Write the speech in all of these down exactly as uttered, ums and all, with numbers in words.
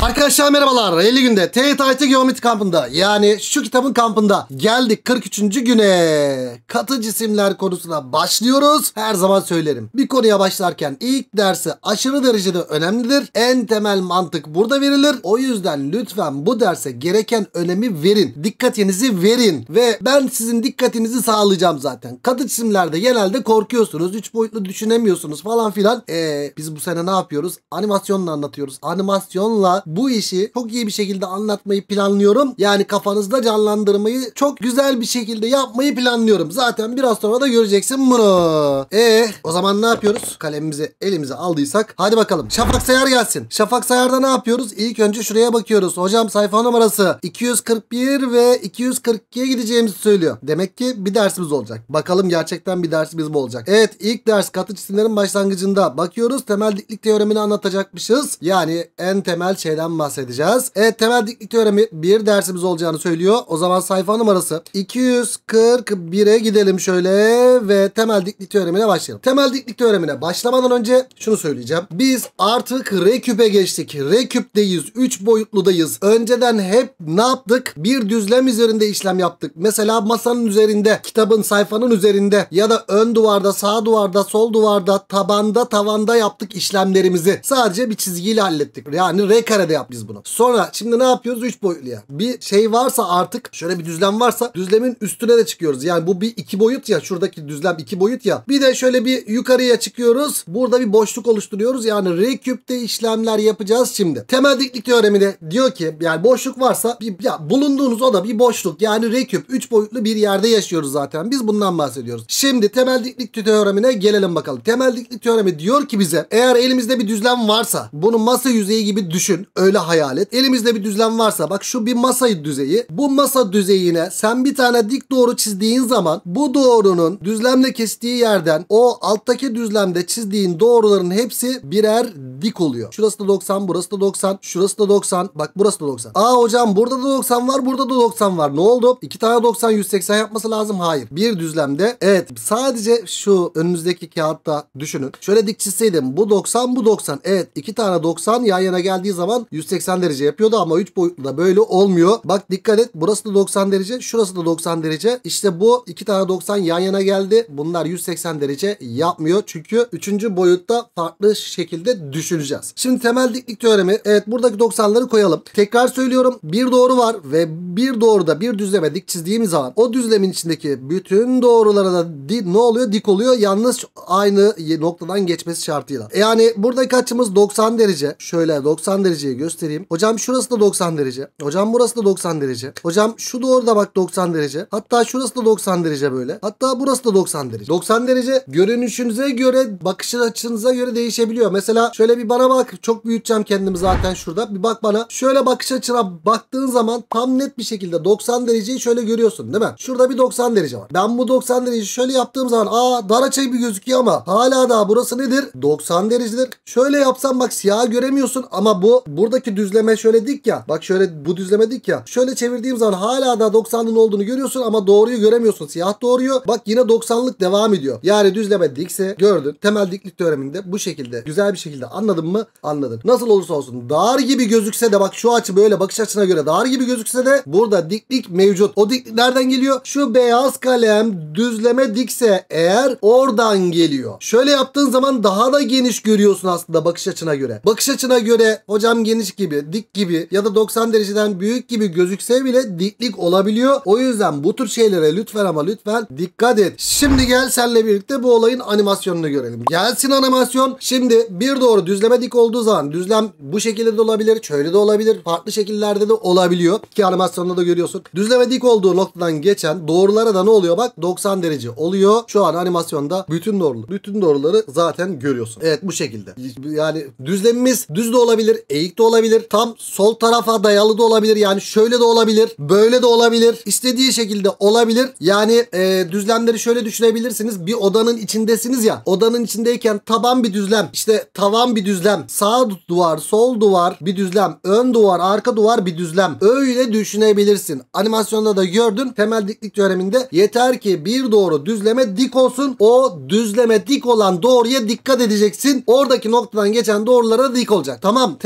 Arkadaşlar merhabalar. elli günde T Y T A Y T Geometri kampında, yani şu kitabın kampında geldik kırk üçüncü güne. Katı cisimler konusuna başlıyoruz. Her zaman söylerim, bir konuya başlarken ilk dersi aşırı derecede önemlidir. En temel mantık burada verilir. O yüzden lütfen bu derse gereken önemi verin. Dikkatinizi verin ve ben sizin dikkatinizi sağlayacağım zaten. Katı cisimlerde genelde korkuyorsunuz. üç boyutlu düşünemiyorsunuz falan filan. Eee biz bu sene ne yapıyoruz? Animasyonla anlatıyoruz. Animasyonla bu işi çok iyi bir şekilde anlatmayı planlıyorum. Yani kafanızda canlandırmayı çok güzel bir şekilde yapmayı planlıyorum. Zaten biraz sonra da göreceksin bunu. Eee o zaman ne yapıyoruz? Kalemimizi elimize aldıysak hadi bakalım. Şafak sayar gelsin. Şafak sayarda ne yapıyoruz? İlk önce şuraya bakıyoruz. Hocam sayfa numarası iki yüz kırk bir ve iki yüz kırk ikiye gideceğimizi söylüyor. Demek ki bir dersimiz olacak. Bakalım gerçekten bir dersimiz mi olacak? Evet, ilk ders katı cisimlerin başlangıcında bakıyoruz. Temel diklik teoremini anlatacakmışız. Yani en temel şeyden bahsedeceğiz. Evet, temel diklik teoremi bir dersimiz olacağını söylüyor. O zaman sayfa numarası iki yüz kırk bire gidelim şöyle ve temel diklik teoremine başlayalım. Temel diklik teoremine başlamadan önce şunu söyleyeceğim. Biz artık reküpe geçtik. Reküpteyiz. üç boyutludayız. Önceden hep ne yaptık? Bir düzlem üzerinde işlem yaptık. Mesela masanın üzerinde, kitabın, sayfanın üzerinde ya da ön duvarda, sağ duvarda, sol duvarda, tabanda, tavanda yaptık işlemlerimizi. Sadece bir çizgiyle hallettik. Yani R karede yap biz bunu. Sonra şimdi ne yapıyoruz? üç boyutluya. Bir şey varsa artık, şöyle bir düzlem varsa düzlemin üstüne de çıkıyoruz. Yani bu bir iki boyut ya. Şuradaki düzlem iki boyut ya. Bir de şöyle bir yukarıya çıkıyoruz. Burada bir boşluk oluşturuyoruz. Yani reküpte işlemler yapacağız şimdi. Temel diklik teoremi de diyor ki, yani boşluk varsa bir, ya bulunduğunuz oda bir boşluk. Yani reküp üç boyutlu bir yerde yaşıyoruz zaten. Biz bundan bahsediyoruz. Şimdi temel diklik teoremine gelelim bakalım. Temel diklik teoremi diyor ki bize, eğer elimizde bir düzlem varsa, bunu masa yüzeyi gibi düşün. Öyle hayal et. Elimizde bir düzlem varsa, bak şu bir masa düzeyi. Bu masa düzeyine sen bir tane dik doğru çizdiğin zaman bu doğrunun düzlemle kestiği yerden o alttaki düzlemde çizdiğin doğruların hepsi birer dik oluyor. Şurası da doksan, burası da doksan, şurası da doksan. Bak burası da doksan. Aa hocam burada da doksan var, burada da doksan var. Ne oldu? İki tane doksan yüz seksen yapması lazım. Hayır. Bir düzlemde, evet, sadece şu önünüzdeki kağıtta düşünün. Şöyle dik çizseydim, bu doksan, bu doksan. Evet, iki tane doksan yan yana geldiği zaman yüz seksen derece yapıyordu ama üç boyutlu da böyle olmuyor. Bak dikkat et, burası da doksan derece, şurası da doksan derece. İşte bu iki tane doksan yan yana geldi. Bunlar yüz seksen derece yapmıyor. Çünkü üçüncü boyutta farklı şekilde düşüneceğiz. Şimdi temel diklik teoremi, evet, buradaki doksanları koyalım. Tekrar söylüyorum, bir doğru var ve bir doğruda bir düzleme dik çizdiğimiz zaman o düzlemin içindeki bütün doğrulara da di, ne oluyor? Dik oluyor. Yalnız aynı noktadan geçmesi şartıyla. Yani buradaki açımız doksan derece. Şöyle doksan dereceyi göstereyim. Hocam şurası da doksan derece. Hocam burası da doksan derece. Hocam şu doğruda bak doksan derece. Hatta şurası da doksan derece böyle. Hatta burası da doksan derece. doksan derece görünüşünüze göre, bakış açınıza göre değişebiliyor. Mesela şöyle bir bana bak. Çok büyüteceğim kendimi zaten şurada. Bir bak bana. Şöyle bakış açına baktığın zaman tam net bir şekilde doksan dereceyi şöyle görüyorsun değil mi? Şurada bir doksan derece var. Ben bu doksan dereceyi şöyle yaptığım zaman aa dar açı gibi gözüküyor ama hala da burası nedir? doksan derecedir. Şöyle yapsam bak siyah göremiyorsun ama bu buradaki düzleme şöyle dik ya. Bak şöyle bu düzleme dik ya. Şöyle çevirdiğim zaman hala da doksanın olduğunu görüyorsun ama doğruyu göremiyorsun. Siyah doğruyu. Bak yine doksanlık devam ediyor. Yani düzleme dikse gördün. Temel diklik teoreminde bu şekilde güzel bir şekilde anladın mı? Anladın. Nasıl olursa olsun dar gibi gözükse de, bak şu açı böyle bakış açına göre dar gibi gözükse de burada diklik mevcut. O diklik nereden geliyor? Şu beyaz kalem düzleme dikse eğer oradan geliyor. Şöyle yaptığın zaman daha da geniş görüyorsun aslında bakış açına göre. Bakış açına göre hocam geniş gibi, dik gibi ya da doksan dereceden büyük gibi gözükse bile diklik olabiliyor. O yüzden bu tür şeylere lütfen ama lütfen dikkat et. Şimdi gel senle birlikte bu olayın animasyonunu görelim. Gelsin animasyon. Şimdi bir doğru düzleme dik olduğu zaman düzlem bu şekilde de olabilir, şöyle de olabilir, farklı şekillerde de olabiliyor. Ki animasyonda da görüyorsun. Düzleme dik olduğu noktadan geçen doğrulara da ne oluyor? Bak doksan derece oluyor. Şu an animasyonda bütün doğruları, bütün doğruları zaten görüyorsun. Evet, bu şekilde. Yani düzlemimiz düz de olabilir, eğik de olabilir, tam sol tarafa dayalı da olabilir. Yani şöyle de olabilir, böyle de olabilir. İstediği şekilde olabilir. Yani e, düzlemleri şöyle düşünebilirsiniz. Bir odanın içindesiniz ya. Odanın içindeyken taban bir düzlem, işte tavan bir düzlem, sağ duvar, sol duvar bir düzlem, ön duvar, arka duvar bir düzlem. Öyle düşünebilirsin. Animasyonda da gördün. Temel diklik teoreminde yeter ki bir doğru düzleme dik olsun. O düzleme dik olan doğruya dikkat edeceksin. Oradaki noktadan geçen doğrulara dik olacak. Tamam, temel yapı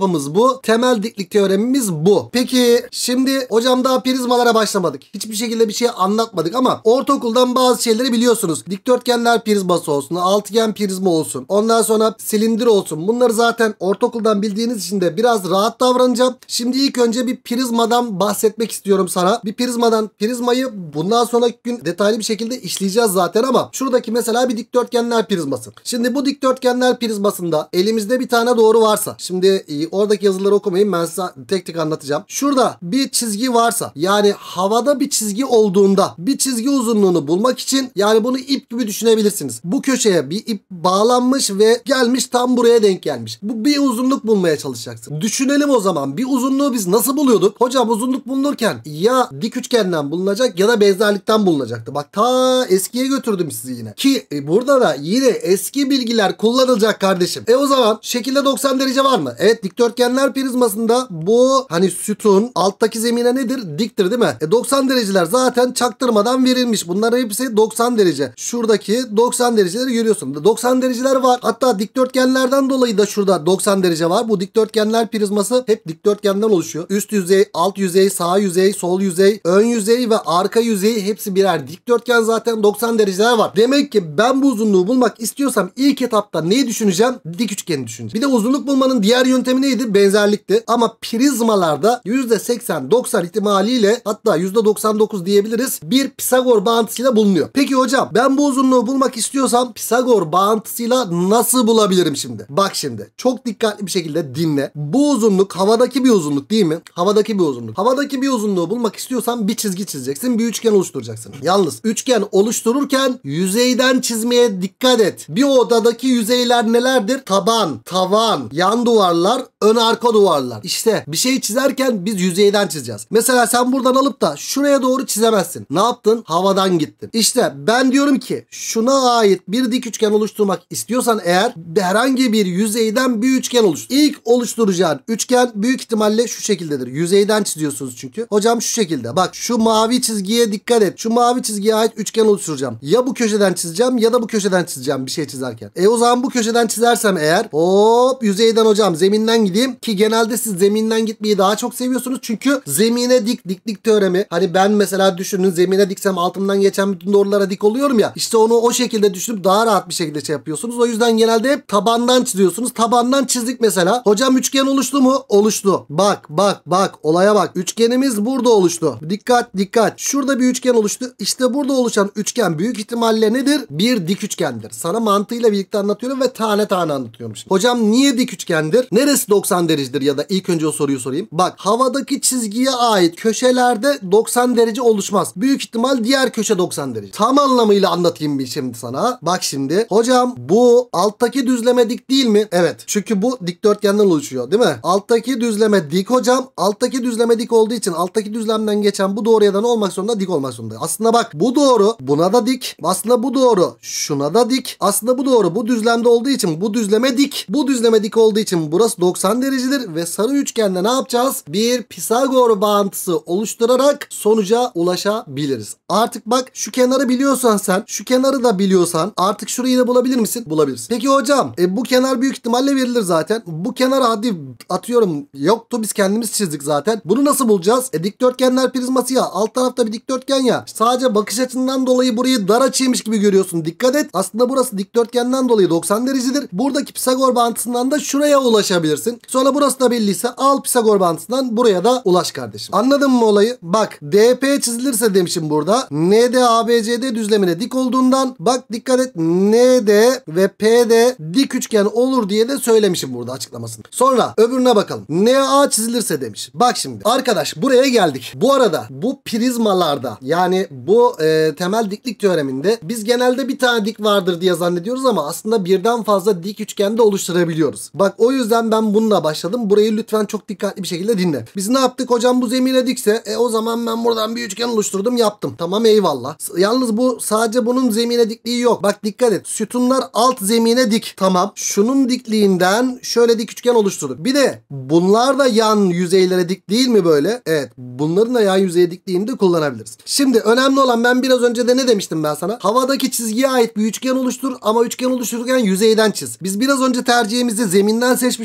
yapımız bu. Temel diklik teoremimiz bu. Peki şimdi hocam daha prizmalara başlamadık. Hiçbir şekilde bir şey anlatmadık ama ortaokuldan bazı şeyleri biliyorsunuz. Dikdörtgenler prizması olsun, altıgen prizma olsun, ondan sonra silindir olsun. Bunları zaten ortaokuldan bildiğiniz için de biraz rahat davranacağım. Şimdi ilk önce bir prizmadan bahsetmek istiyorum sana. Bir prizmadan, prizmayı bundan sonraki gün detaylı bir şekilde işleyeceğiz zaten ama şuradaki mesela bir dikdörtgenler prizması. Şimdi bu dikdörtgenler prizmasında elimizde bir tane doğru varsa, şimdi e, oradaki yazıları okumayın, ben size tek tek anlatacağım. Şurada bir çizgi varsa, yani havada bir çizgi olduğunda bir çizgi uzunluğunu bulmak için, yani bunu ip gibi düşünebilirsiniz. Bu köşeye bir ip bağlanmış ve gelmiş tam buraya denk gelmiş. Bu bir uzunluk bulmaya çalışacaksın. Düşünelim o zaman, bir uzunluğu biz nasıl buluyorduk? Hocam uzunluk bulunurken ya dik üçgenden bulunacak ya da benzerlikten bulunacaktı. Bak ta eskiye götürdüm sizi yine. Ki e, burada da yine eski bilgiler kullanılacak kardeşim. E o zaman şekilde doksan derece var mı? Evet, dikdörtgenler prizmasında bu hani sütun alttaki zemine nedir? Diktir değil mi? E doksan dereceler zaten çaktırmadan verilmiş. Bunların hepsi doksan derece. Şuradaki doksan dereceleri görüyorsun. doksan dereceler var. Hatta dikdörtgenlerden dolayı da şurada doksan derece var. Bu dikdörtgenler prizması hep dikdörtgenden oluşuyor. Üst yüzey, alt yüzey, sağ yüzey, sol yüzey, ön yüzey ve arka yüzey hepsi birer dikdörtgen, zaten doksan dereceler var. Demek ki ben bu uzunluğu bulmak istiyorsam ilk etapta neyi düşüneceğim? Dik üçgeni düşüneceğim. Bir de uzunluk bulmanın diğer yöntemi neydi? Benzerlikti. Ama prizmalarda yüzde seksen doksan ihtimaliyle, hatta yüzde doksan dokuz diyebiliriz, bir Pisagor bağıntısıyla bulunuyor. Peki hocam ben bu uzunluğu bulmak istiyorsam Pisagor bağıntısıyla nasıl bulabilirim şimdi? Bak şimdi çok dikkatli bir şekilde dinle. Bu uzunluk havadaki bir uzunluk değil mi? Havadaki bir uzunluk. Havadaki bir uzunluğu bulmak istiyorsan bir çizgi çizeceksin, bir üçgen oluşturacaksın. Yalnız üçgen oluştururken yüzeyden çizmeye dikkat et. Bir odadaki yüzeyler nelerdir? Taban, tavan, yan duvarlar, ön arka duvarlar. İşte bir şey çizerken biz yüzeyden çizeceğiz. Mesela sen buradan alıp da şuraya doğru çizemezsin. Ne yaptın? Havadan gittin. İşte ben diyorum ki şuna ait bir dik üçgen oluşturmak istiyorsan eğer, herhangi bir yüzeyden bir üçgen oluştur. İlk oluşturacağın üçgen büyük ihtimalle şu şekildedir. Yüzeyden çiziyorsunuz çünkü. Hocam şu şekilde. Bak şu mavi çizgiye dikkat et. Şu mavi çizgiye ait üçgen oluşturacağım. Ya bu köşeden çizeceğim ya da bu köşeden çizeceğim bir şey çizerken. E o zaman bu köşeden çizersem eğer, hop yüzeyden hocam zeminden gideyim, ki genelde siz zeminden gitmeyi daha çok seviyorsunuz. Çünkü zemine dik, diklik teoremi. Hani ben mesela düşünün, zemine diksem altımdan geçen bütün doğrulara dik oluyorum ya. İşte onu o şekilde düşünüp daha rahat bir şekilde şey yapıyorsunuz. O yüzden genelde hep tabandan çiziyorsunuz. Tabandan çizdik mesela. Hocam üçgen oluştu mu? Oluştu. Bak bak bak olaya bak. Üçgenimiz burada oluştu. Dikkat dikkat. Şurada bir üçgen oluştu. İşte burada oluşan üçgen büyük ihtimalle nedir? Bir dik üçgendir. Sana mantığıyla birlikte anlatıyorum ve tane tane anlatıyorum şimdi. Hocam niye dik üçgendir? Neresi doksan derecedir ya da ilk önce o soruyu sorayım. Bak havadaki çizgiye ait köşelerde doksan derece oluşmaz. Büyük ihtimal diğer köşe doksan derece. Tam anlamıyla anlatayım bir şimdi sana. Bak şimdi. Hocam bu alttaki düzleme dik değil mi? Evet. Çünkü bu dikdörtgenden oluşuyor değil mi? Alttaki düzleme dik hocam. Alttaki düzleme dik olduğu için alttaki düzlemden geçen bu doğruya da ne olmak zorunda? Dik olmak zorunda. Aslında bak bu doğru buna da dik. Aslında bu doğru şuna da dik. Aslında bu doğru bu düzlemde olduğu için bu düzleme dik. Bu düzleme dik olduğu için burası doksan derecedir ve sarı üçgende ne yapacağız? Bir Pisagor bağıntısı oluşturarak sonuca ulaşabiliriz. Artık bak şu kenarı biliyorsan sen, şu kenarı da biliyorsan artık şurayı da bulabilir misin? Bulabilirsin. Peki hocam e, bu kenar büyük ihtimalle verilir zaten. Bu kenarı hadi atıyorum yoktu, biz kendimiz çizdik zaten. Bunu nasıl bulacağız? E dikdörtgenler prizması ya, alt tarafta bir dikdörtgen ya. Sadece bakış açısından dolayı burayı dar açıymış gibi görüyorsun. Dikkat et. Aslında burası dikdörtgenden dolayı doksan derecedir. Buradaki Pisagor bağıntısından da şuraya ulaşabilirsin. Sonra burası da belliyse al Pisagor bağıntısından buraya da ulaş kardeşim. Anladın mı olayı? Bak D P çizilirse demişim burada. N D A B C D düzlemine dik olduğundan bak dikkat et, N D ve P D dik üçgen olur diye de söylemişim burada açıklamasını. Sonra öbürüne bakalım. N A çizilirse demiş. Bak şimdi arkadaş buraya geldik. Bu arada bu prizmalarda, yani bu e, temel diklik teoreminde biz genelde bir tane dik vardır diye zannediyoruz ama aslında birden fazla dik üçgen de oluşturabiliyoruz. Bak o yüzden ben bununla başladım. Burayı lütfen çok dikkatli bir şekilde dinle. Biz ne yaptık? Hocam bu zemine dikse e o zaman ben buradan bir üçgen oluşturdum, yaptım. Tamam eyvallah. Yalnız bu sadece bunun zemine dikliği yok. Bak dikkat et. Sütunlar alt zemine dik. Tamam. Şunun dikliğinden şöyle dik üçgen oluşturduk. Bir de bunlar da yan yüzeylere dik değil mi böyle? Evet. Bunların da yan yüzeye dikliğini de kullanabiliriz. Şimdi önemli olan, ben biraz önce de ne demiştim ben sana? Havadaki çizgiye ait bir üçgen oluştur ama üçgen oluştururken yüzeyden çiz. Biz biraz önce tercihimizi zeminden seçmiştik. Şimdi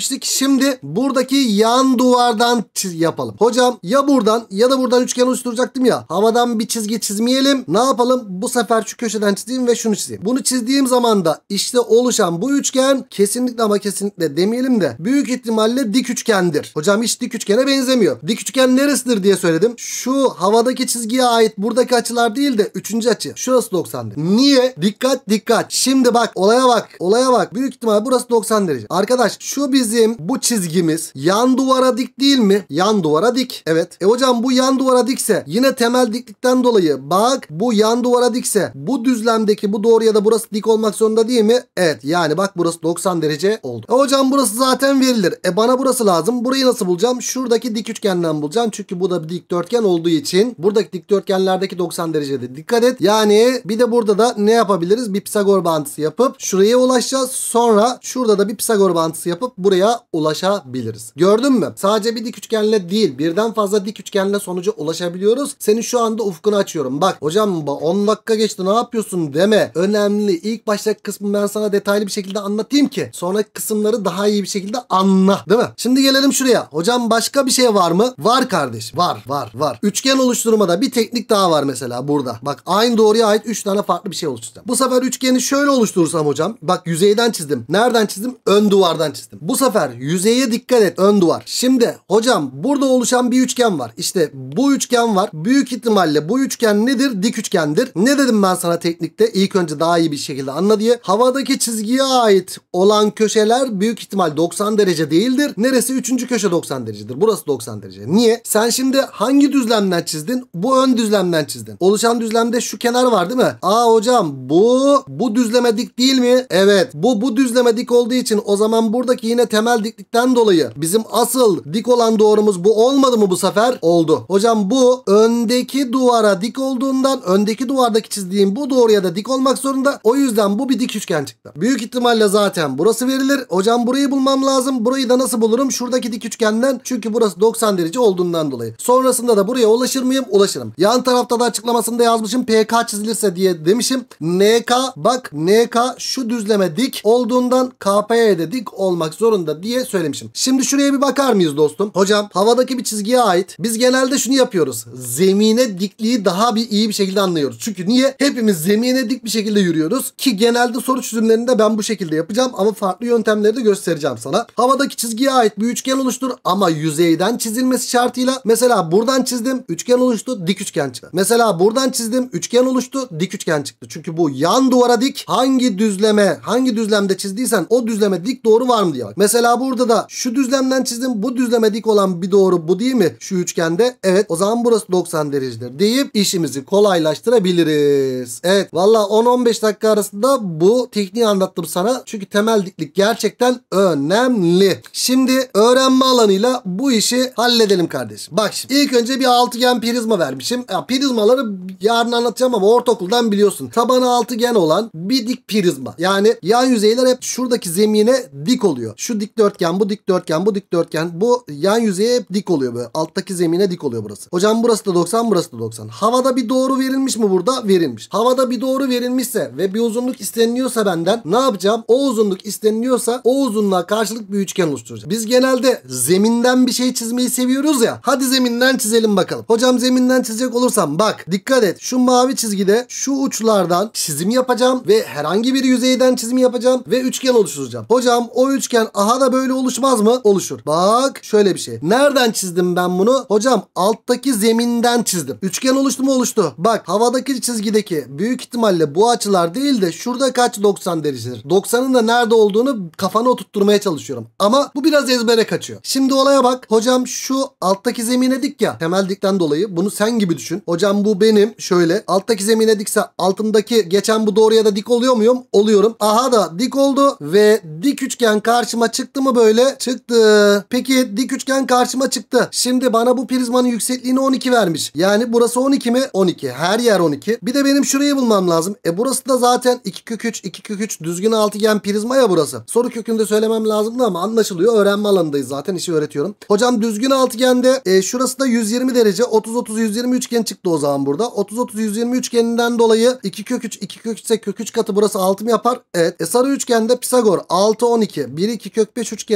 Şimdi buradaki yan duvardan yapalım. Hocam ya buradan ya da buradan üçgen oluşturacaktım ya. Havadan bir çizgi çizmeyelim. Ne yapalım? Bu sefer şu köşeden çizeyim ve şunu çizeyim. Bunu çizdiğim zaman da işte oluşan bu üçgen kesinlikle ama kesinlikle demeyelim de büyük ihtimalle dik üçgendir. Hocam hiç dik üçgene benzemiyor. Dik üçgen neresidir diye söyledim. Şu havadaki çizgiye ait buradaki açılar değil de üçüncü açı. Şurası doksandır. Niye? Dikkat dikkat. Şimdi bak olaya bak. Olaya bak. Büyük ihtimal burası doksan derece. Arkadaş şu bizim bu çizgimiz yan duvara dik değil mi? Yan duvara dik. Evet. E hocam bu yan duvara dikse yine temel diklikten dolayı bak bu yan duvara dikse bu düzlemdeki bu doğruya da burası dik olmak zorunda değil mi? Evet. Yani bak burası doksan derece oldu. E hocam burası zaten verilir. E bana burası lazım. Burayı nasıl bulacağım? Şuradaki dik üçgenden bulacağım. Çünkü bu da bir dikdörtgen olduğu için buradaki dikdörtgenlerdeki doksan derecede dikkat et. Yani bir de burada da ne yapabiliriz? Bir Pisagor bağıntısı yapıp şuraya ulaşacağız. Sonra şurada da bir Pisagor bağıntısı yapıp buraya ulaşabiliriz. Gördün mü? Sadece bir dik üçgenle değil birden fazla dik üçgenle sonuca ulaşabiliyoruz. Senin şu anda ufkunu açıyorum. Bak hocam on dakika geçti ne yapıyorsun deme. Önemli. İlk baştaki kısmı ben sana detaylı bir şekilde anlatayım ki sonraki kısımları daha iyi bir şekilde anla. Değil mi? Şimdi gelelim şuraya. Hocam başka bir şey var mı? Var kardeş. Var var var. Üçgen oluşturmada bir teknik daha var mesela burada. Bak aynı doğruya ait üç tane farklı bir şey oluşturacağım. Bu sefer üçgeni şöyle oluşturursam hocam. Bak yüzeyden çizdim. Nereden çizdim? Ön duvardan çizdim. Bu sefer yüzeye dikkat et. Ön duvar. Şimdi hocam burada oluşan bir üçgen var. İşte bu üçgen var. Büyük ihtimalle bu üçgen nedir? Dik üçgendir. Ne dedim ben sana teknikte? İlk önce daha iyi bir şekilde anla diye. Havadaki çizgiye ait olan köşeler büyük ihtimal doksan derece değildir. Neresi? Üçüncü köşe doksan derecedir. Burası doksan derece. Niye? Sen şimdi hangi düzlemden çizdin? Bu ön düzlemden çizdin. Oluşan düzlemde şu kenar var değil mi? Aa hocam bu bu düzleme dik değil mi? Evet. Bu bu düzleme dik olduğu için o zaman buradaki yine temel diklikten dolayı bizim asıl dik olan doğrumuz bu olmadı mı bu sefer? Oldu. Hocam bu öndeki duvara dik olduğundan öndeki duvardaki çizdiğim bu doğruya da dik olmak zorunda. O yüzden bu bir dik üçgen çıktı. Büyük ihtimalle zaten burası verilir. Hocam burayı bulmam lazım. Burayı da nasıl bulurum? Şuradaki dik üçgenden. Çünkü burası doksan derece olduğundan dolayı. Sonrasında da buraya ulaşır mıyım? Ulaşırım. Yan tarafta da açıklamasında yazmışım. P K çizilirse diye demişim. N K bak N K şu düzleme dik olduğundan K P'ye de dik olmak zorunda diye söylemişim. Şimdi şuraya bir bakar mıyız dostum? Hocam havadaki bir çizgiye ait. Biz genelde şunu yapıyoruz. Zemine dikliği daha bir iyi bir şekilde anlıyoruz. Çünkü niye? Hepimiz zemine dik bir şekilde yürüyoruz. Ki genelde soru çözümlerinde ben bu şekilde yapacağım ama farklı yöntemleri de göstereceğim sana. Havadaki çizgiye ait bir üçgen oluştur ama yüzeyden çizilmesi şartıyla. Mesela buradan çizdim, üçgen oluştu, dik üçgen çıktı. Mesela buradan çizdim, üçgen oluştu, dik üçgen çıktı. Çünkü bu yan duvara dik. Hangi düzleme, hangi düzlemde çizdiysen o düzleme dik doğru var mı diye bak. Mesela burada da şu düzlemden çizdim, bu düzleme dik olan bir doğru bu değil mi? Şu üçgende. Evet, o zaman burası doksan derecedir deyip işimizi kolaylaştırabiliriz. Evet, valla on on beş dakika arasında bu tekniği anlattım sana. Çünkü temel diklik gerçekten önemli. Şimdi öğrenme alanıyla bu işi halledelim kardeşim. Bak şimdi ilk önce bir altıgen prizma vermişim. Ya, prizmaları yarın anlatacağım ama ortaokuldan biliyorsun. Tabanı altıgen olan bir dik prizma. Yani yan yüzeyler hep şuradaki zemine dik oluyor. Şu dikdörtgen, bu dikdörtgen, bu dikdörtgen. Bu yan yüzeye hep dik oluyor böyle. Alttaki zemine dik oluyor burası. Hocam burası da doksan, burası da doksan. Havada bir doğru verilmiş mi burada? Verilmiş. Havada bir doğru verilmişse ve bir uzunluk isteniliyorsa benden ne yapacağım? O uzunluk isteniliyorsa o uzunluğa karşılık bir üçgen oluşturacağım. Biz genelde zeminden bir şey çizmeyi seviyoruz ya. Hadi zeminden çizelim bakalım. Hocam zeminden çizecek olursam bak dikkat et. Şu mavi çizgide şu uçlardan çizim yapacağım ve herhangi bir yüzeyden çizim yapacağım ve üçgen oluşturacağım. Hocam o üçgen aha da böyle oluşmaz mı? Oluşur. Bak şöyle bir şey. Nereden çizdim ben bunu? Hocam alttaki zeminden çizdim. Üçgen oluştu mu? Oluştu. Bak havadaki çizgideki büyük ihtimalle bu açılar değil de şurada kaç doksan derecedir. doksanın da nerede olduğunu kafana oturtturmaya çalışıyorum. Ama bu biraz ezbere kaçıyor. Şimdi olaya bak. Hocam şu alttaki zemine dik ya. Temel dikten dolayı. Bunu sen gibi düşün. Hocam bu benim. Şöyle. Alttaki zemine dikse altındaki geçen bu doğruya da dik oluyor muyum? Oluyorum. Aha da dik oldu ve dik üçgen karşıma çıktı mı böyle? Çıktı. Peki dik üçgen karşıma çıktı. Şimdi bana bu prizmanın yüksekliğini on iki vermiş. Yani burası on iki mi? on iki. Her yer on iki. Bir de benim şurayı bulmam lazım. E burası da zaten iki kök üç, iki kök üç düzgün altıgen prizma ya burası. Soru kökünde söylemem lazımdı ama anlaşılıyor. Öğrenme alanındayız zaten. İşi öğretiyorum. Hocam düzgün altıgende e, şurası da yüz yirmi derece. otuz otuz yüz yirmi üçgen çıktı o zaman burada. otuz otuz yüz yirmi üçgeninden dolayı iki kök üç, iki kök üç ise kök üç katı burası altı mı yapar? Evet. E sarı üçgende Pisagor altı on iki. bir iki kök beş üçgeni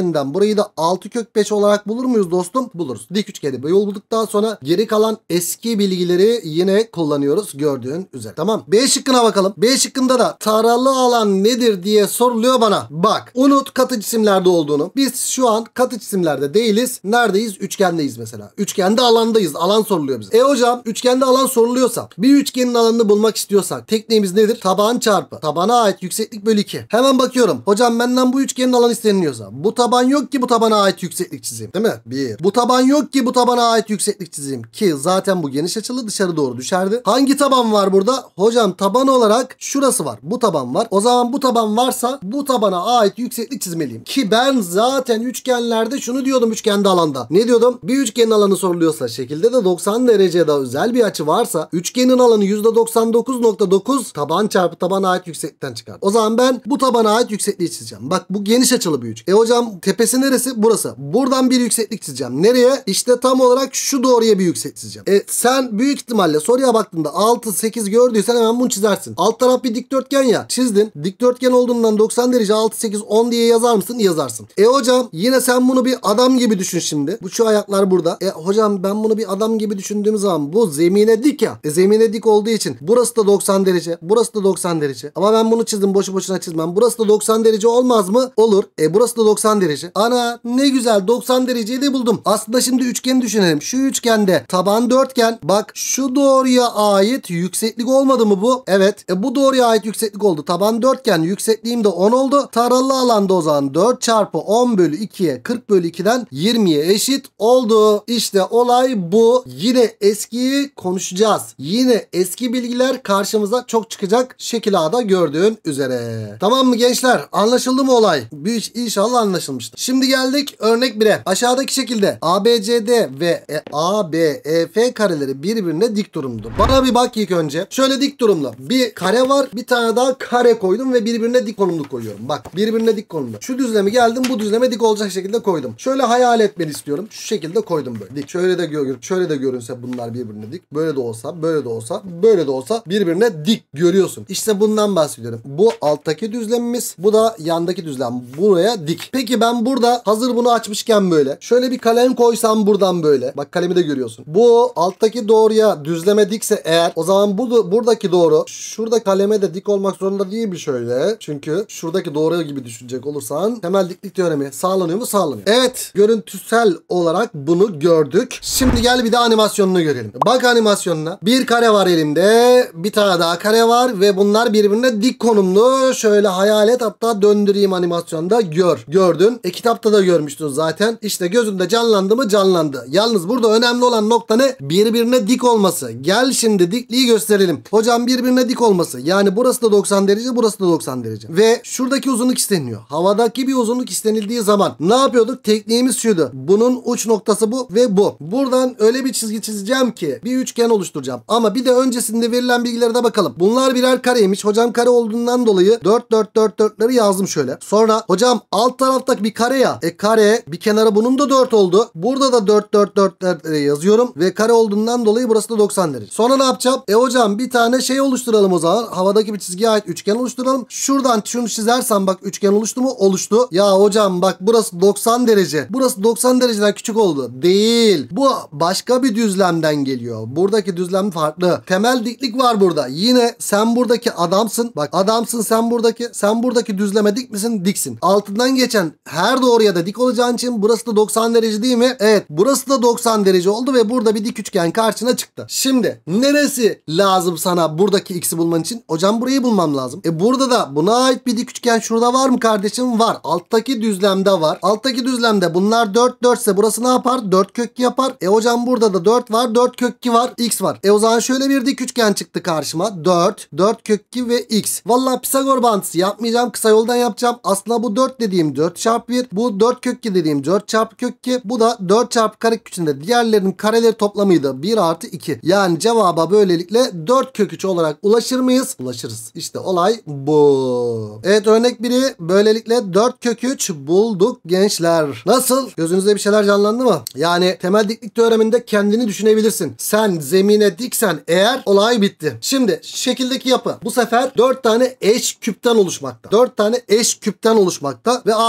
üçgeninden burayı da altı kök beş olarak bulur muyuz dostum? Buluruz. Dik üçgeni bulduktan sonra geri kalan eski bilgileri yine kullanıyoruz gördüğün üzere. Tamam. B şıkkına bakalım. B şıkkında da taralı alan nedir diye soruluyor bana. Bak, unut katı cisimlerde olduğunu. Biz şu an katı cisimlerde değiliz. Neredeyiz? Üçgendeyiz mesela. Üçgende alandayız. Alan soruluyor bize. E hocam, üçgende alan soruluyorsa, bir üçgenin alanını bulmak istiyorsak tekniğimiz nedir? Taban çarpı tabana ait yükseklik bölü iki. Hemen bakıyorum. Hocam benden bu üçgenin alanı isteniliyorsa, bu taban yok ki bu tabana ait yükseklik çizeyim. Değil mi? Bir. Bu taban yok ki bu tabana ait yükseklik çizeyim. Ki zaten bu geniş açılı dışarı doğru düşerdi. Hangi taban var burada? Hocam taban olarak şurası var. Bu taban var. O zaman bu taban varsa bu tabana ait yükseklik çizmeliyim. Ki ben zaten üçgenlerde şunu diyordum üçgende alanda. Ne diyordum? Bir üçgenin alanı soruluyorsa, şekilde de doksan derecede özel bir açı varsa üçgenin alanı yüzde doksan dokuz nokta dokuz taban çarpı tabana ait yükseklikten çıkar. O zaman ben bu tabana ait yüksekliği çizeceğim. Bak, bu geniş açılı bir üçgen. E hocam tepesi neresi? Burası. Buradan bir yükseklik çizeceğim. Nereye? İşte tam olarak şu doğruya bir yükseklik çizeceğim. E sen büyük ihtimalle soruya baktığında altı sekiz gördüysen hemen bunu çizersin. Alt taraf bir dikdörtgen ya. Çizdin. Dikdörtgen olduğundan doksan derece altı sekiz on diye yazar mısın? Yazarsın. E hocam yine sen bunu bir adam gibi düşün şimdi. Bu şu ayaklar burada. E hocam ben bunu bir adam gibi düşündüğüm zaman bu zemine dik ya. E zemine dik olduğu için burası da doksan derece. Burası da doksan derece. Ama ben bunu çizdim. Boşu boşuna çizmem. Burası da doksan derece olmaz mı? Olur. E burası da doksan derece. Ana ne güzel, doksan dereceyi de buldum. Aslında şimdi üçgeni düşünelim. Şu üçgende taban dörtgen. Bak, şu doğruya ait yükseklik olmadı mı bu? Evet. E bu doğruya ait yükseklik oldu. Taban dörtgen, yüksekliğim de on oldu. Taralı alanda o zaman dört çarpı on bölü ikiye kırk bölü ikiden yirmiye eşit oldu. İşte olay bu. Yine eskiyi konuşacağız. Yine eski bilgiler karşımıza çok çıkacak. Şekil A'da gördüğün üzere. Tamam mı gençler? Anlaşıldı mı olay? Büyük inşallah anlaşılmıştır. Şimdi geldik örnek bire. Aşağıdaki şekilde A B C D ve A B E F kareleri birbirine dik durumdur. Bana bir bak ilk önce. Şöyle dik durumlu. Bir kare var. Bir tane daha kare koydum ve birbirine dik konumlu koyuyorum. Bak, birbirine dik konumlu. Şu düzlemi geldim, bu düzleme dik olacak şekilde koydum. Şöyle hayal etmeni istiyorum. Şu şekilde koydum böyle. Dik. Şöyle de gör, şöyle de görünse bunlar birbirine dik. Böyle de olsa, böyle de olsa, böyle de olsa birbirine dik görüyorsun. İşte bundan bahsediyorum. Bu alttaki düzlemimiz, bu da yandaki düzlem. Buraya dik. Peki ben burada hazır bunu açmışken böyle şöyle bir kalem koysam buradan böyle. Bak, kalemi de görüyorsun. Bu alttaki doğruya düzleme dikse eğer, o zaman bu buradaki doğru şurada kaleme de dik olmak zorunda değil mi şöyle? Çünkü şuradaki doğru gibi düşünecek olursan temel diklik teoremi sağlanıyor mu? Sağlanıyor. Evet, görüntüsel olarak bunu gördük. Şimdi gel bir de animasyonunu görelim. Bak animasyonuna. Bir kare var elimde. Bir tane daha kare var ve bunlar birbirine dik konumlu. Şöyle hayal et, hatta döndüreyim animasyonda gör. Gördün. E kitapta da görmüştün zaten. İşte gözünde canlandı mı? Canlandı. Yalnız burada önemli olan nokta ne? Birbirine dik olması. Gel şimdi dikliği gösterelim. Hocam birbirine dik olması. Yani burası da doksan derece, burası da doksan derece. Ve şuradaki uzunluk isteniyor. Havadaki bir uzunluk istenildiği zaman ne yapıyorduk? Tekniğimiz şuydu. Bunun uç noktası bu ve bu. Buradan öyle bir çizgi çizeceğim ki bir üçgen oluşturacağım. Ama bir de öncesinde verilen bilgilere de bakalım. Bunlar birer kareymiş. Hocam kare olduğundan dolayı dört dört dört dörtleri yazdım şöyle. Sonra hocam alt taraftaki bir kare ya. E kare bir kenara bunun da dört oldu. Burada da dört dört dört yazıyorum ve kare olduğundan dolayı burası da doksan derece. Sonra ne yapacağım? E hocam bir tane şey oluşturalım o zaman. Havadaki bir çizgiye ait üçgen oluşturalım. Şuradan şunu çizersen bak, üçgen oluştu mu? Oluştu. Ya hocam bak, burası doksan derece. Burası doksan dereceden küçük oldu. Değil. Bu başka bir düzlemden geliyor. Buradaki düzlem farklı. Temel diklik var burada. Yine sen buradaki adamsın. Bak, adamsın sen buradaki. Sen buradaki düzleme dik misin? Diksin. Altından geçen her doğruya da dik olacağın için burası da doksan derece değil mi? Evet. Burası da doksan derece oldu ve burada bir dik üçgen karşına çıktı. Şimdi neresi lazım sana buradaki x'i bulman için? Hocam burayı bulmam lazım. E burada da buna ait bir dik üçgen şurada var mı kardeşim? Var. Alttaki düzlemde var. Alttaki düzlemde bunlar dört dört ise burası ne yapar? dört kök iki yapar. E hocam burada da dört var. dört kök iki var. X var. E o zaman şöyle bir dik üçgen çıktı karşıma. dört. dört kök iki ve x. Vallahi Pisagor bağıntısı yapmayacağım. Kısa yoldan yapacağım. Aslında bu dört dediğim dört çarpı bir. Bu dört kök iki dediğim dört çarpı kök iki. Bu da dört çarpı karekök içinde diğerlerinin kareleri toplamıydı. bir artı iki. Yani cevaba böylelikle dört kök üç olarak ulaşır mıyız? Ulaşırız. İşte olay bu. Evet, örnek biri böylelikle dört kök üç bulduk gençler. Nasıl? Gözünüzde bir şeyler canlandı mı? Yani temel diklik teoreminde kendini düşünebilirsin. Sen zemine diksen eğer olay bitti. Şimdi şekildeki yapı bu sefer dört tane eş küpten oluşmakta. dört tane eş küpten oluşmakta ve A D uzunluğu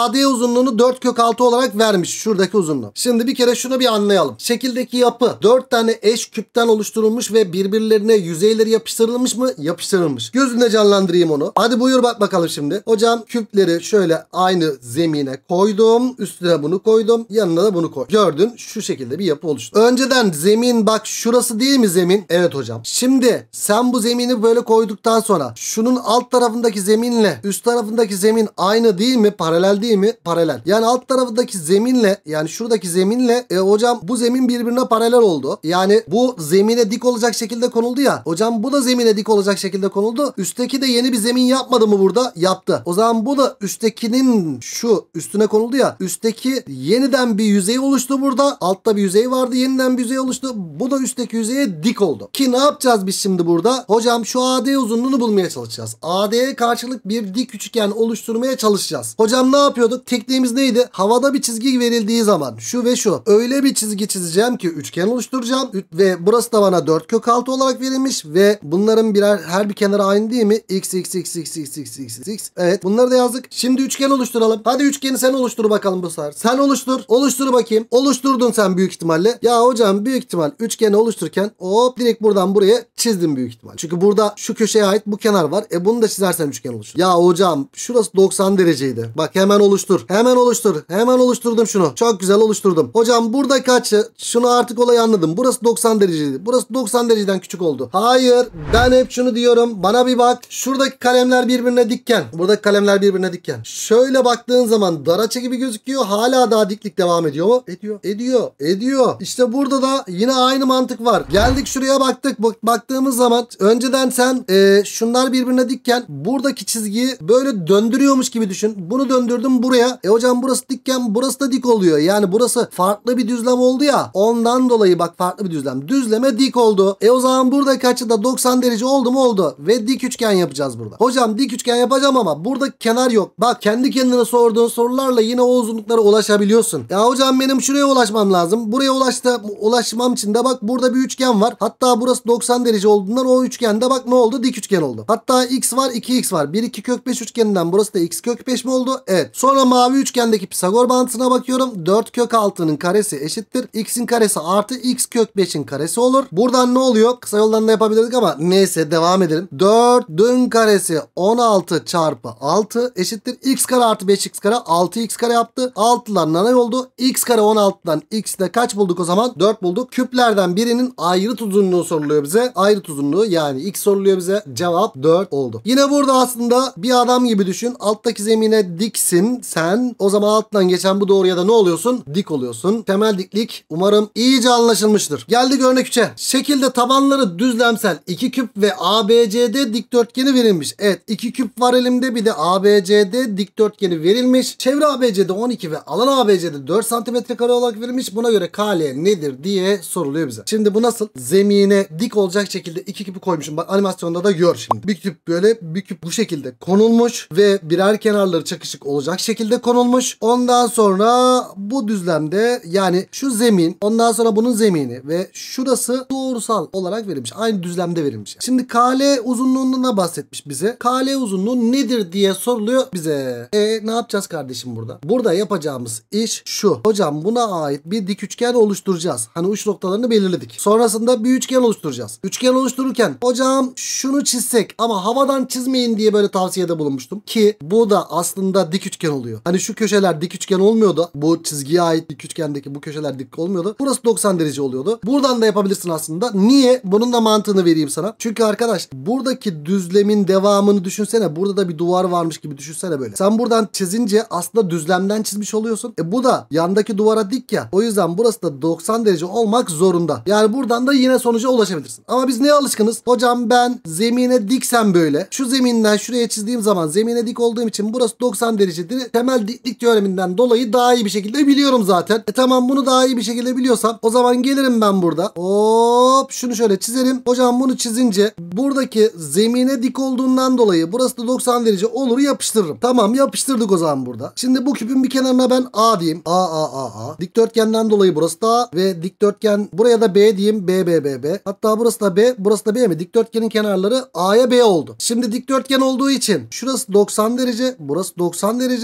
uzunluğunu dört kök altı olarak vermiş. Şuradaki uzunluğu. Şimdi bir kere şunu bir anlayalım. Şekildeki yapı dört tane eş küpten oluşturulmuş ve birbirlerine yüzeyleri yapıştırılmış mı? Yapıştırılmış. Gözünde canlandırayım onu. Hadi buyur bak bakalım şimdi. Hocam küpleri şöyle aynı zemine koydum. Üstüne bunu koydum. Yanına da bunu koy. Gördün, şu şekilde bir yapı oluştu. Önceden zemin bak şurası değil mi zemin? Evet hocam. Şimdi sen bu zemini böyle koyduktan sonra şunun alt tarafındaki zeminle üst tarafındaki zemin aynı değil mi? Paralel değil mi? Paralel. Yani alt tarafındaki zeminle yani şuradaki zeminle e, hocam bu zemin birbirine paralel oldu. Yani bu zemine dik olacak şekilde konuldu ya. Hocam bu da zemine dik olacak şekilde konuldu. Üstteki de yeni bir zemin yapmadı mı burada? Yaptı. O zaman bu da üsttekinin şu üstüne konuldu ya. Üstteki yeniden bir yüzey oluştu burada. Altta bir yüzey vardı. Yeniden bir yüzey oluştu. Bu da üstteki yüzeye dik oldu. Ki ne yapacağız biz şimdi burada? Hocam şu A D uzunluğunu bulmaya çalışacağız. A D'ye karşılık bir dik üçgen oluşturmaya çalışacağız. Hocam ne yapıyorduk? Tekniğimiz neydi? Havada bir çizgi verildiği zaman şu ve şu. Öyle bir çizgi çizeceğim ki üçgen oluşturacağım. Ve burası da bana dört kök altı olarak verilmiş. Ve bunların birer her bir kenarı aynı değil mi? X, X, X, X, X, X, X, X. Evet bunları da yazdık. Şimdi üçgen oluşturalım. Hadi üçgeni sen oluştur bakalım bu sefer. Sen oluştur. Oluştur bakayım. Oluşturdun sen büyük ihtimalle. Ya hocam büyük ihtimal üçgeni oluştururken hop direkt buradan buraya çizdim büyük ihtimal. Çünkü burada şu köşeye ait bu kenar var. E bunu da çizersen üçgen oluşur. Ya hocam şurası doksan dereceydi. Bak hemen oluştur. Hemen oluştur. Hemen oluşturdum şunu. Çok güzel oluşturdum. Hocam burada kaçı? Şunu artık olayı anladım. Burası doksan dereceydi. Burası doksan dereceden küçük oldu. Hayır. Ben hep şunu diyorum. Bana bir bak. Şuradaki kalemler birbirine dikken. Buradaki kalemler birbirine dikken. Şöyle baktığın zaman dar açı gibi gözüküyor. Hala daha diklik devam ediyor mu? Ediyor. Ediyor. Ediyor. İşte burada da yine aynı mantık var. Geldik şuraya baktık. Bak, baktığımız zaman önceden sen e, şunlar birbirine dikken buradaki çizgiyi böyle döndürüyormuş gibi düşün. Bunu döndürdüm buraya. E hocam burası dikken burası da dik oluyor. Yani burası farklı bir düzlem oldu ya. Ondan dolayı bak farklı bir düzlem. Düzleme dik oldu. E o zaman buradaki açı da doksan derece oldu mu oldu. Ve dik üçgen yapacağız burada. Hocam dik üçgen yapacağım ama burada kenar yok. Bak kendi kendine sorduğun sorularla yine o uzunluklara ulaşabiliyorsun. Ya hocam benim şuraya ulaşmam lazım. Buraya ulaştı, ulaşmam için de bak burada bir üçgen var. Hatta burası doksan derece olduğundan o üçgende bak ne oldu? Dik üçgen oldu. Hatta x var iki x var. bir iki kök beş üçgeninden burası da x kök beş mi oldu? Evet. Sonra mavi üçgendeki Pisagor bağıntısına bakıyorum. dört kök altının karesi eşittir. X'in karesi artı x kök beşin karesi olur. Buradan ne oluyor? Kısa yoldan da yapabilirdik ama neyse devam edelim. dördün karesi on altı çarpı altı eşittir. X kare artı beş x kare altı x kare yaptı. altılar nanay oldu. X kare on altıdan x'de kaç bulduk o zaman? dört bulduk. Küplerden birinin ayrıt uzunluğu soruluyor bize. Ayrıt uzunluğu yani x soruluyor bize. Cevap dört oldu. Yine burada aslında bir adam gibi düşün. Alttaki zemine diksin sen. O zaman alttan geçen bu doğruya da ne oluyorsun? Dik oluyorsun. Temel diklik umarım iyice anlaşılmıştır. Geldik örnek üçe. Şekilde tabanları düzlemsel iki küp ve A B C D dikdörtgeni verilmiş. Evet iki küp var elimde bir de A B C D dikdörtgeni verilmiş. Çevre A B C D on iki ve alan A B C D dört santimetre kare olarak verilmiş. Buna göre K L nedir diye soruluyor bize. Şimdi bu nasıl? Zemine dik olacak şekilde iki küpü koymuşum. Bak animasyonda da gör şimdi. Bir küp böyle bir küp bu şekilde konulmuş ve birer kenarları çakışık olacak şekilde konulmuş. Ondan sonra bu düzlemde yani şu zemin ondan sonra bunun zemini ve şurası doğrusal olarak verilmiş. Aynı düzlemde verilmiş. Şimdi K L uzunluğundan bahsetmiş bize. K L uzunluğu nedir diye soruluyor bize. E ne yapacağız kardeşim burada? Burada yapacağımız iş şu. Hocam buna ait bir dik üçgen oluşturacağız. Hani uç noktalarını belirledik. Sonrasında bir üçgen oluşturacağız. Üçgen oluştururken hocam şunu çizsek ama havadan çizmeyin diye böyle tavsiyede bulunmuştum. Ki bu da aslında dik üçgen oluyor. Hani şu köşeler dik üçgen olmuyordu. Bu çizgiye ait dik üçgendeki bu köşeler dik olmuyordu. Burası doksan derece oluyordu. Buradan da yapabilirsin aslında. Niye? Bunun da mantığını vereyim sana. Çünkü arkadaş buradaki düzlemin devamını düşünsene. Burada da bir duvar varmış gibi düşünsene böyle. Sen buradan çizince aslında düzlemden çizmiş oluyorsun. E bu da yandaki duvara dik ya. O yüzden burası da doksan derece olmak zorunda. Yani buradan da yine sonuca ulaşabilirsin. Ama biz neye alışkınız? Hocam ben zemine diksem böyle. Şu zeminden şuraya çizdiğim zaman zemine dik olduğum için burası doksan derecedir. Temel diklik teoreminden dolayı daha iyi bir şekilde biliyorum zaten. E tamam bunu daha iyi bir şekilde biliyorsam o zaman gelirim ben burada. Hop şunu şöyle çizerim. Hocam bunu çizince buradaki zemine dik olduğundan dolayı burası da doksan derece olur yapıştırırım. Tamam yapıştırdık o zaman burada. Şimdi bu küpün bir kenarına ben A diyeyim. A A A A. Dikdörtgenden dolayı burası da A ve dikdörtgen buraya da B diyeyim. B B B B. Hatta burası da B. Burası da B mi? Dikdörtgenin kenarları A'ya B oldu. Şimdi dikdörtgen olduğu için şurası doksan derece. Burası doksan derece. Burası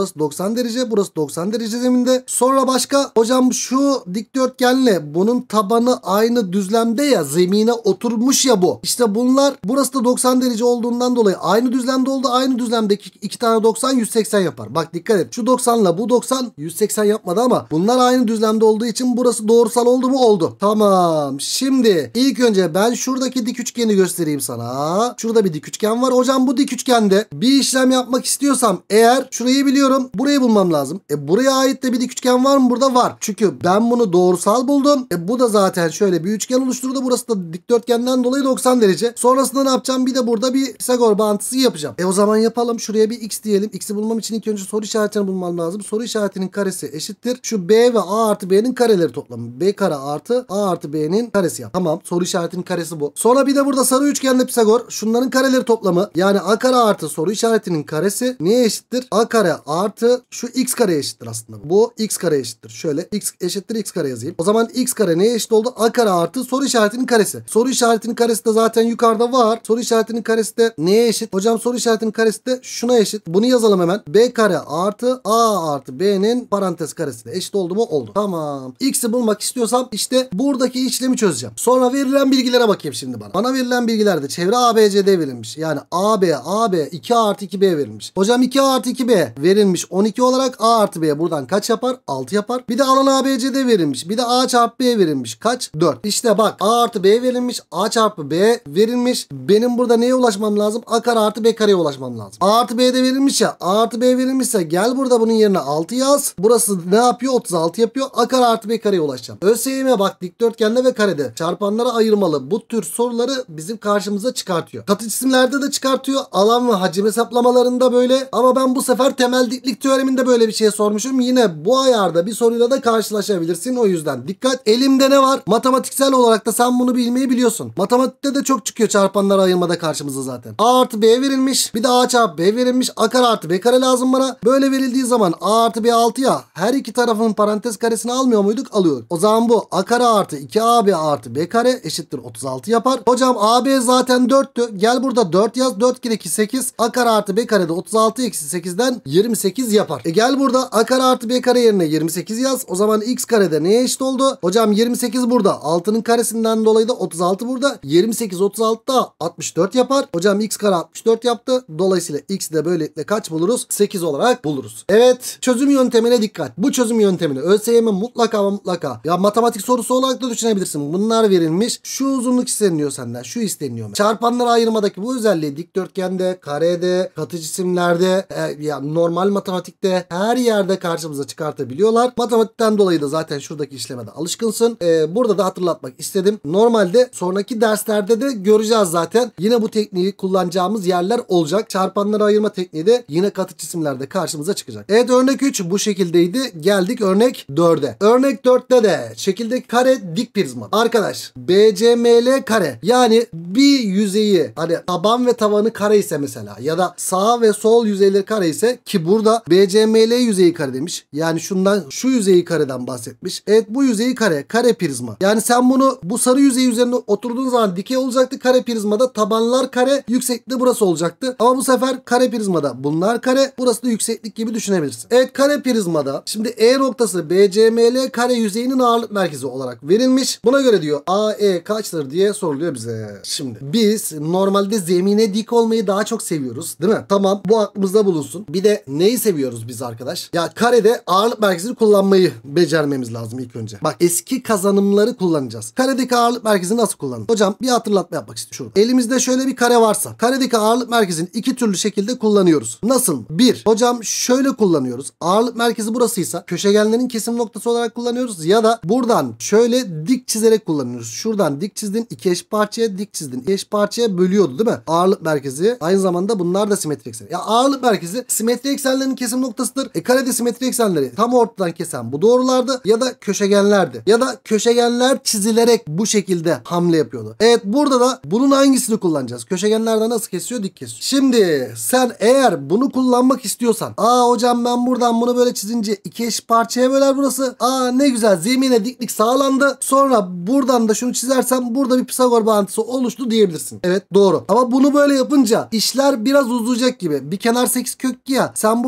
burası doksan derece, burası doksan derece zeminde. Sonra başka hocam şu dikdörtgenle bunun tabanı aynı düzlemde ya, zemine oturmuş ya bu. İşte bunlar, burası da doksan derece olduğundan dolayı aynı düzlemde oldu. Aynı düzlemdeki iki tane doksan yüz seksen yapar. Bak dikkat et. Şu doksan ile bu doksan yüz seksen yapmadı ama bunlar aynı düzlemde olduğu için burası doğrusal oldu mu? Oldu. Tamam. Şimdi ilk önce ben şuradaki dik üçgeni göstereyim sana. Şurada bir dik üçgen var. Hocam bu dik üçgende bir işlem yapmak istiyorsam eğer, şurayı biliyorum. Burayı bulmam lazım. E buraya ait de bir dik üçgen var mı? Burada var. Çünkü ben bunu doğrusal buldum. E bu da zaten şöyle bir üçgen oluşturdu. Burası da dikdörtgenden dolayı doksan derece. Sonrasında ne yapacağım? Bir de burada bir Pisagor bağıntısı yapacağım. E o zaman yapalım. Şuraya bir x diyelim. X'i bulmam için ilk önce soru işaretini bulmam lazım. Soru işaretinin karesi eşittir. Şu b ve a artı b'nin kareleri toplamı. B kare artı a artı b'nin karesi yap. Tamam. Soru işaretinin karesi bu. Sonra bir de burada sarı üçgende Pisagor. Şunların kareleri toplamı. Yani a kare artı soru işaretinin karesi neye eşittir? A kare artı şu x kare eşittir aslında. Bu x kare eşittir. Şöyle x eşittir x kare yazayım. O zaman x kare neye eşit oldu? A kare artı soru işaretinin karesi. Soru işaretinin karesi de zaten yukarıda var. Soru işaretinin karesi de neye eşit? Hocam soru işaretinin karesi de şuna eşit. Bunu yazalım hemen. B kare artı a artı b'nin parantez karesine eşit oldu mu? Oldu. Tamam. X'i bulmak istiyorsam işte buradaki işlemi çözeceğim. Sonra verilen bilgilere bakayım şimdi bana. Bana verilen bilgilerde çevre A B C D verilmiş. Yani A B, A B iki A artı iki B verilmiş. Hocam iki A artı iki B verilmiş. on iki olarak A artı B buradan kaç yapar? altı yapar. Bir de alan A B C D verilmiş. Bir de A çarpı B verilmiş. Kaç? dört. İşte bak A artı B verilmiş. A çarpı B verilmiş. Benim burada neye ulaşmam lazım? A kare artı B kareye ulaşmam lazım. A artı B de verilmiş ya. A artı B verilmişse gel burada bunun yerine altı yaz. Burası ne yapıyor? otuz altı yapıyor. A kare artı B kareye ulaşacağım. ÖSYM bak dikdörtgende ve karede çarpanlara ayırmalı. Bu tür soruları bizim karşımıza çıkartıyor. Katı cisimlerde de çıkartıyor. Alan ve hacim hesaplamalarında böyle. Ama ben bu sefer temel diklik teoreminde böyle bir şey sormuşum. Yine bu ayarda bir soruyla da karşılaşabilirsin. O yüzden dikkat. Elimde ne var? Matematiksel olarak da sen bunu bilmeyi biliyorsun. Matematikte de çok çıkıyor çarpanlara ayırmada karşımıza zaten. A artı B verilmiş. Bir de A çarpı B verilmiş. A kare artı B kare lazım bana. Böyle verildiği zaman A artı B altı ya. Her iki tarafın parantez karesini almıyor muyduk? Alıyorduk. O zaman bu A kare artı iki A B artı B kare eşittir otuz altı yapar. Hocam A B zaten dörttü. Gel burada dört yaz. dört kere iki sekiz. A kare artı B kare de otuz altı eksi sekizden yirmi sekiz yapar. E gel burada A kare artı B kare yerine yirmi sekiz yaz. O zaman x karede neye eşit oldu? Hocam yirmi sekiz burada. altının karesinden dolayı da otuz altı burada. yirmi sekiz otuz altı da altmış dört yapar. Hocam x kare altmış dört yaptı. Dolayısıyla x de böylelikle kaç buluruz? sekiz olarak buluruz. Evet. Çözüm yöntemine dikkat. Bu çözüm yöntemini ÖSYM mutlaka ama mutlaka ya matematik sorusu olarak da düşünebilirsin. Bunlar verilmiş. Şu uzunluk isteniyor senden. Şu isteniyor. Çarpanlara ayırmadaki bu özelliği dikdörtgende, karede, katı cisimlerde, e, ya normal matematikte her yerde karşımıza çıkartabiliyorlar. Matematikten dolayı da zaten şuradaki işleme de alışkınsın. E, burada da hatırlatmak istedim. Normalde sonraki derslerde de göreceğiz zaten. Yine bu tekniği kullanacağımız yerler olacak. Çarpanlara ayırma tekniği de yine katı cisimlerde karşımıza çıkacak. Evet, örnek üç bu şekildeydi. Geldik örnek dörde. Örnek dörtte de şekildeki kare dik prizma. Arkadaş B C M L kare. Yani bir yüzeyi hani taban ve tavanı kare ise mesela ya da sağ ve sol yüzeyleri kare ise, ki burada B C M L yüzeyi kare demiş. Yani şundan şu yüzeyi kareden bahsetmiş. Evet, bu yüzeyi kare. Kare prizma. Yani sen bunu bu sarı yüzey üzerine oturduğun zaman dikey olacaktı. Kare prizmada tabanlar kare, yüksekliği burası olacaktı. Ama bu sefer kare prizmada bunlar kare, burası da yükseklik gibi düşünebilirsin. Evet, kare prizmada şimdi E noktası B C M L kare yüzeyinin ağırlık merkezi olarak verilmiş. Buna göre diyor A E kaçtır diye soruluyor bize. Şimdi biz normalde zemine dik olmayı daha çok seviyoruz, değil mi? Tamam, bu aklımızda bulunsun. Bir de neyi seviyoruz biz arkadaş? Ya karede ağırlık merkezini kullanmayı becermemiz lazım ilk önce. Bak, eski kazanımları kullanacağız. Karedeki ağırlık merkezini nasıl kullanılır? Hocam bir hatırlatma yapmak istiyorum. Elimizde şöyle bir kare varsa karedeki ağırlık merkezini iki türlü şekilde kullanıyoruz. Nasıl? Bir, hocam şöyle kullanıyoruz. Ağırlık merkezi burasıysa köşegenlerin kesim noktası olarak kullanıyoruz ya da buradan şöyle dik çizerek kullanıyoruz. Şuradan dik çizdin, iki eş parçaya, dik çizdin, iki eş parçaya bölüyordu değil mi? Ağırlık merkezi. Aynı zamanda bunlar da simetri ekseni. Ya ağırlık merkezi simetri eksenlerinin kesim noktasıdır. E karede simetri eksenleri tam ortadan kesen bu doğrulardı ya da köşegenlerdi. Ya da köşegenler çizilerek bu şekilde hamle yapıyordu. Evet, burada da bunun hangisini kullanacağız? Köşegenlerden nasıl kesiyor? Dik kesiyor. Şimdi sen eğer bunu kullanmak istiyorsan, aa hocam ben buradan bunu böyle çizince iki eş parçaya böler burası. Aa ne güzel, zemine diklik sağlandı. Sonra buradan da şunu çizersem burada bir Pisagor bağıntısı oluştu diyebilirsin. Evet, doğru. Ama bunu böyle yapınca işler biraz uzayacak gibi. Bir kenar sekiz kök ya. Sen burada